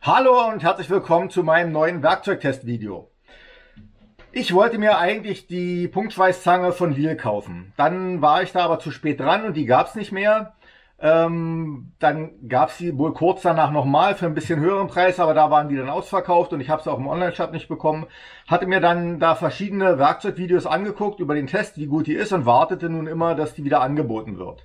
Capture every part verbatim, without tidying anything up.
Hallo und herzlich willkommen zu meinem neuen Werkzeugtest-Video. Ich wollte mir eigentlich die Punktschweißzange von Lidl kaufen. Dann war ich da aber zu spät dran und die gab es nicht mehr. Ähm, dann gab es sie wohl kurz danach nochmal für ein bisschen höheren Preis, aber da waren die dann ausverkauft und ich habe sie auch im Online-Shop nicht bekommen. Hatte mir dann da verschiedene Werkzeugvideos angeguckt über den Test, wie gut die ist, und wartete nun immer, dass die wieder angeboten wird.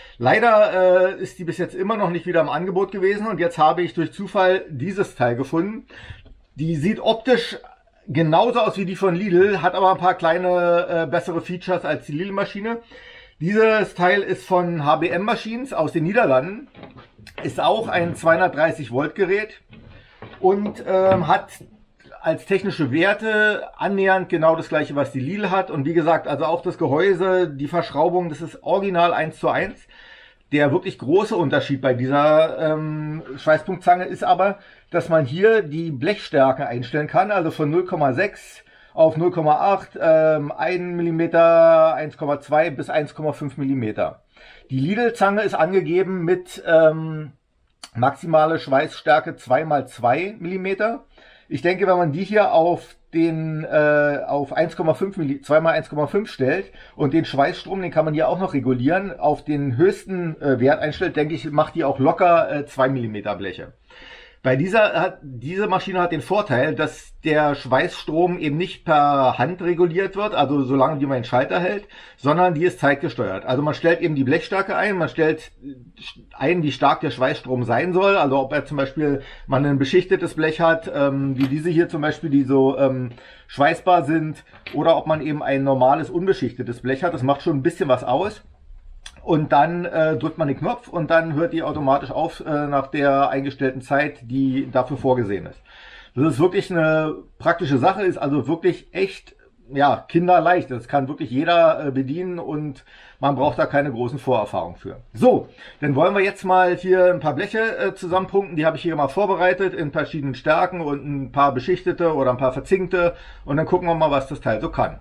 Leider äh, ist die bis jetzt immer noch nicht wieder im Angebot gewesen und jetzt habe ich durch Zufall dieses Teil gefunden. Die sieht optisch genauso aus wie die von Lidl, hat aber ein paar kleine äh, bessere Features als die Lidl-Maschine. Dieses Teil ist von H B M Machines aus den Niederlanden, ist auch ein zweihundertdreißig Volt Gerät und ähm, hat als technische Werte annähernd genau das gleiche, was die Lidl hat. Und wie gesagt, also auch das Gehäuse, die Verschraubung, das ist original eins zu eins. Der wirklich große Unterschied bei dieser ähm, Schweißpunktzange ist aber, dass man hier die Blechstärke einstellen kann, also von null Komma sechs auf null Komma acht, ähm, ein Millimeter, eins Komma zwei bis eins Komma fünf Millimeter. Die Lidl-Zange ist angegeben mit ähm, maximale Schweißstärke zwei mal zwei Millimeter. Ich denke, wenn man die hier auf den äh, auf eins Komma fünf, zwei mal eins Komma fünf stellt und den Schweißstrom, den kann man hier auch noch regulieren, auf den höchsten äh, Wert einstellt, denke ich, macht die auch locker äh, zwei Millimeter Bleche. Bei dieser hat diese Maschine hat den Vorteil, dass der Schweißstrom eben nicht per Hand reguliert wird, also solange wie man den Schalter hält, sondern die ist zeitgesteuert. Also man stellt eben die Blechstärke ein, man stellt ein, wie stark der Schweißstrom sein soll, also ob er zum Beispiel man ein beschichtetes Blech hat, ähm, wie diese hier zum Beispiel, die so ähm, schweißbar sind, oder ob man eben ein normales unbeschichtetes Blech hat. Das macht schon ein bisschen was aus. Und dann äh, drückt man den Knopf und dann hört die automatisch auf äh, nach der eingestellten Zeit, die dafür vorgesehen ist. Das ist wirklich eine praktische Sache, ist also wirklich echt, ja, kinderleicht. Das kann wirklich jeder äh, bedienen und man braucht da keine großen Vorerfahrungen für. So, dann wollen wir jetzt mal hier ein paar Bleche äh, zusammenpunkten. Die habe ich hier mal vorbereitet in verschiedenen Stärken und ein paar beschichtete oder ein paar verzinkte. Und dann gucken wir mal, was das Teil so kann.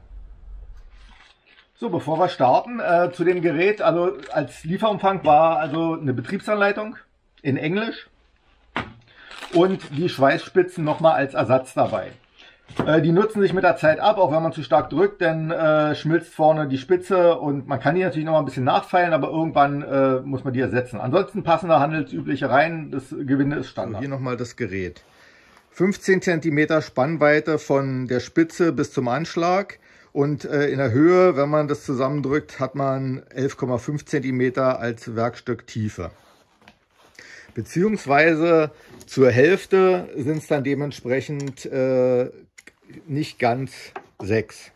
So, bevor wir starten, äh, zu dem Gerät, also als Lieferumfang war also eine Betriebsanleitung in Englisch und die Schweißspitzen nochmal als Ersatz dabei. Äh, die nutzen sich mit der Zeit ab, auch wenn man zu stark drückt, dann äh, schmilzt vorne die Spitze und man kann die natürlich noch mal ein bisschen nachfeilen, aber irgendwann äh, muss man die ersetzen. Ansonsten passen da handelsübliche rein, das Gewinde ist Standard. So, hier nochmal das Gerät. fünfzehn Zentimeter Spannweite von der Spitze bis zum Anschlag. Und äh, in der Höhe, wenn man das zusammendrückt, hat man elf Komma fünf Zentimeter als Werkstück Tiefe. Beziehungsweise zur Hälfte sind es dann dementsprechend äh, nicht ganz sechs.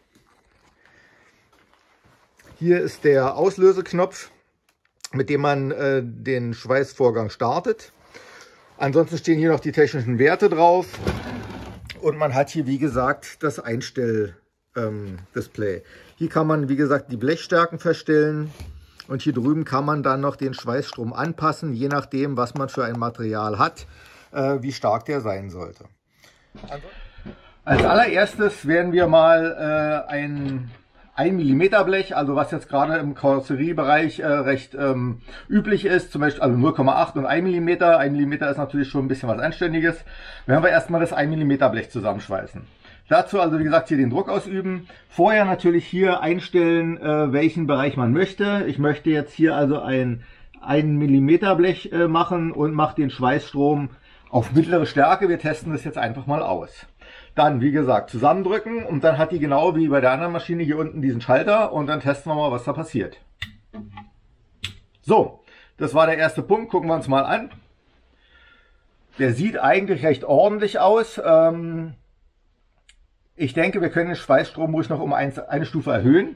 Hier ist der Auslöseknopf, mit dem man äh, den Schweißvorgang startet. Ansonsten stehen hier noch die technischen Werte drauf. Und man hat hier, wie gesagt, das Einstell Display. Hier kann man, wie gesagt, die Blechstärken verstellen und hier drüben kann man dann noch den Schweißstrom anpassen, je nachdem, was man für ein Material hat, äh, wie stark der sein sollte. Als allererstes werden wir mal äh, ein ein Millimeter Blech, also was jetzt gerade im Karosseriebereich äh, recht ähm, üblich ist, zum Beispiel also null Komma acht und ein Millimeter. ein Millimeter ist natürlich schon ein bisschen was Anständiges. Werden wir erstmal das ein Millimeter Blech zusammenschweißen. Dazu also wie gesagt hier den Druck ausüben. Vorher natürlich hier einstellen, äh, welchen Bereich man möchte. Ich möchte jetzt hier also ein ein Millimeter Blech äh, machen und mache den Schweißstrom auf mittlere Stärke. Wir testen das jetzt einfach mal aus. Dann, wie gesagt, zusammendrücken und dann hat die genau wie bei der anderen Maschine hier unten diesen Schalter und dann testen wir mal, was da passiert. So, das war der erste Punkt. Gucken wir uns mal an. Der sieht eigentlich recht ordentlich aus. Ähm, ich denke, wir können den Schweißstrom ruhig noch um eine Stufe erhöhen.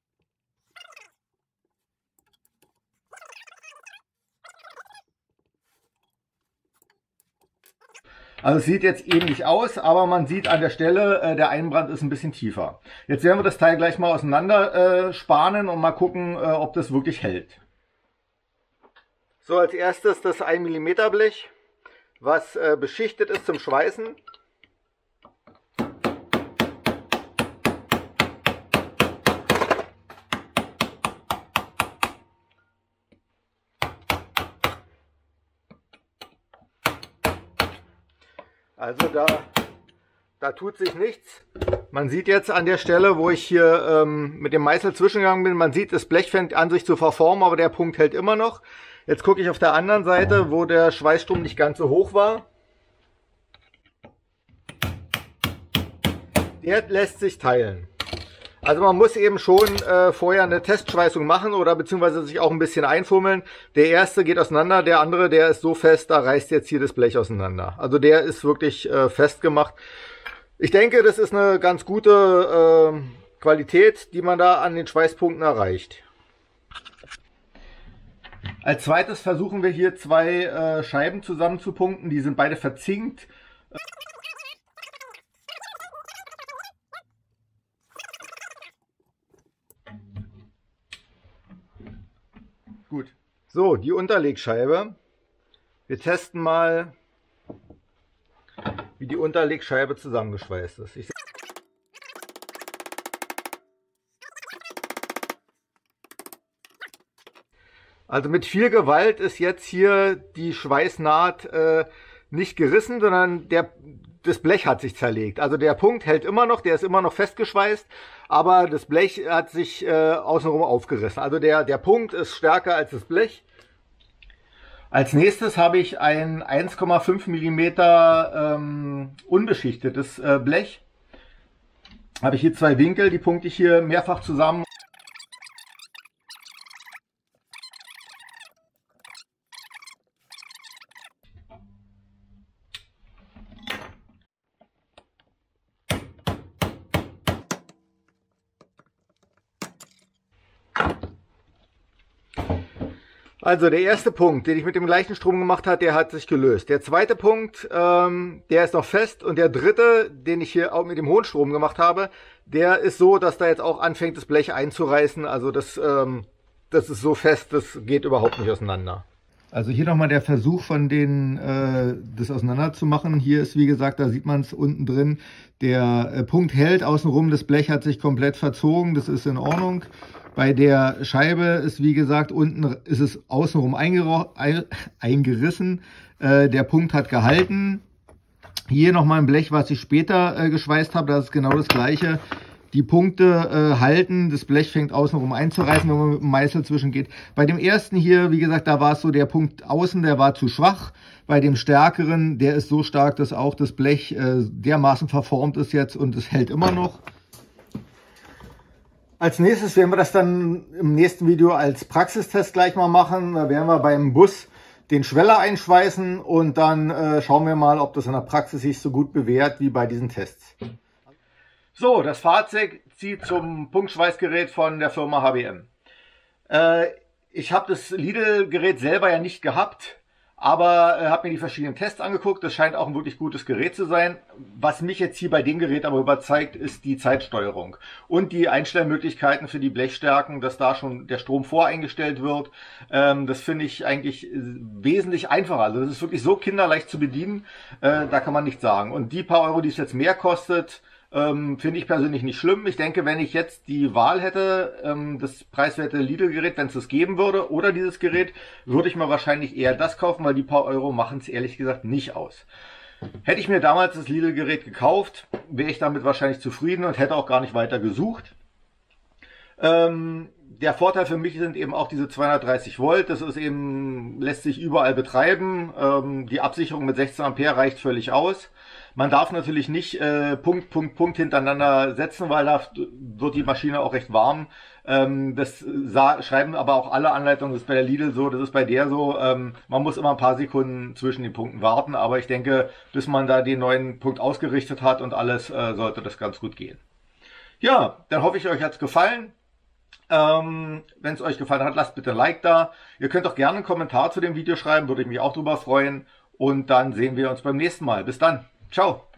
Also es sieht jetzt ähnlich aus, aber man sieht an der Stelle, äh, der Einbrand ist ein bisschen tiefer. Jetzt werden wir das Teil gleich mal auseinander äh, spanen und mal gucken, äh, ob das wirklich hält. So, als erstes das ein Millimeter Blech, was äh, beschichtet ist zum Schweißen. Also da, da tut sich nichts. Man sieht jetzt an der Stelle, wo ich hier ähm, mit dem Meißel zwischengegangen bin, man sieht, das Blech fängt an sich zu verformen, aber der Punkt hält immer noch. Jetzt gucke ich auf der anderen Seite, wo der Schweißstrom nicht ganz so hoch war. Der lässt sich teilen. Also man muss eben schon äh, vorher eine Testschweißung machen oder beziehungsweise sich auch ein bisschen einfummeln. Der erste geht auseinander, der andere, der ist so fest, da reißt jetzt hier das Blech auseinander. Also der ist wirklich äh, fest gemacht. Ich denke, das ist eine ganz gute äh, Qualität, die man da an den Schweißpunkten erreicht. Als zweites versuchen wir hier zwei äh, Scheiben zusammen zu punkten. Die sind beide verzinkt. Gut. So, die Unterlegscheibe. Wir testen mal, wie die Unterlegscheibe zusammengeschweißt ist. Ich also mit viel Gewalt ist jetzt hier die Schweißnaht äh, nicht gerissen, sondern der, das Blech hat sich zerlegt. Also der Punkt hält immer noch, der ist immer noch festgeschweißt, aber das Blech hat sich äh, außenrum aufgerissen. Also der, der Punkt ist stärker als das Blech. Als nächstes habe ich ein eins Komma fünf Millimeter ähm, unbeschichtetes äh, Blech. Habe ich hier zwei Winkel, die punkte ich hier mehrfach zusammen. Also der erste Punkt, den ich mit dem gleichen Strom gemacht habe, der hat sich gelöst. Der zweite Punkt, ähm, der ist noch fest. Und der dritte, den ich hier auch mit dem hohen Strom gemacht habe, der ist so, dass da jetzt auch anfängt, das Blech einzureißen. Also das, ähm, das ist so fest, das geht überhaupt nicht auseinander. Also hier nochmal der Versuch von denen, äh, das auseinander zu machen. Hier ist, wie gesagt, da sieht man es unten drin, der äh, Punkt hält außenrum, das Blech hat sich komplett verzogen, das ist in Ordnung. Bei der Scheibe ist, wie gesagt, unten ist es außenrum eingerissen. Äh, der Punkt hat gehalten. Hier nochmal ein Blech, was ich später äh, geschweißt habe. Das ist genau das gleiche. Die Punkte äh, halten, das Blech fängt außenrum einzureißen, wenn man mit dem Meißel zwischengeht. Bei dem ersten hier, wie gesagt, da war es so, der Punkt außen, der war zu schwach. Bei dem stärkeren, der ist so stark, dass auch das Blech äh, dermaßen verformt ist jetzt und es hält immer noch. Als nächstes werden wir das dann im nächsten Video als Praxistest gleich mal machen. Da werden wir beim Bus den Schweller einschweißen und dann äh, schauen wir mal, ob das in der Praxis sich so gut bewährt wie bei diesen Tests. So, das Fazit zum Punktschweißgerät von der Firma H B M. Äh, ich habe das Lidl-Gerät selber ja nicht gehabt, aber äh, habe mir die verschiedenen Tests angeguckt. Das scheint auch ein wirklich gutes Gerät zu sein. Was mich jetzt hier bei dem Gerät aber überzeugt, ist die Zeitsteuerung und die Einstellmöglichkeiten für die Blechstärken, dass da schon der Strom voreingestellt wird. Ähm, das finde ich eigentlich wesentlich einfacher. Also das ist wirklich so kinderleicht zu bedienen, äh, da kann man nichts sagen. Und die paar Euro, die es jetzt mehr kostet, Ähm, finde ich persönlich nicht schlimm. Ich denke, wenn ich jetzt die Wahl hätte, ähm, das preiswerte Lidl-Gerät, wenn es das geben würde, oder dieses Gerät, würde ich mir wahrscheinlich eher das kaufen, weil die paar Euro machen es ehrlich gesagt nicht aus. Hätte ich mir damals das Lidl-Gerät gekauft, wäre ich damit wahrscheinlich zufrieden und hätte auch gar nicht weiter gesucht. Ähm, der Vorteil für mich sind eben auch diese zweihundertdreißig Volt. Das ist eben, lässt sich überall betreiben. Ähm, die Absicherung mit sechzehn Ampere reicht völlig aus. Man darf natürlich nicht äh, Punkt, Punkt, Punkt hintereinander setzen, weil da wird die Maschine auch recht warm. Ähm, das schreiben aber auch alle Anleitungen, das ist bei der Lidl so, das ist bei der so. Ähm, man muss immer ein paar Sekunden zwischen den Punkten warten, aber ich denke, bis man da den neuen Punkt ausgerichtet hat und alles, äh, sollte das ganz gut gehen. Ja, dann hoffe ich, euch hat's gefallen. Ähm, wenn es euch gefallen hat, lasst bitte ein Like da. Ihr könnt auch gerne einen Kommentar zu dem Video schreiben, würde ich mich auch drüber freuen. Und dann sehen wir uns beim nächsten Mal. Bis dann. Ciao.